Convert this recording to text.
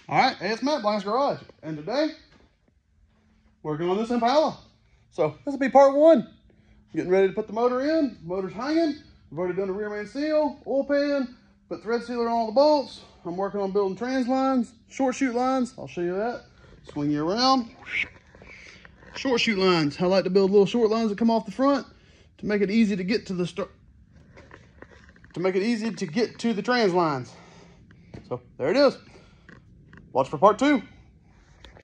All right, hey, it's Matt, Blank's Garage, and today, working on this Impala. So this will be part one. Getting ready to put the motor in. Motor's hanging. We've already done the rear main seal, oil pan, put thread sealer on all the bolts. I'm working on building trans lines, short shoot lines. I'll show you that. Swing you around. Short shoot lines. I like to build little short lines that come off the front to make it easy to get to the trans lines. So there it is. Watch for part two.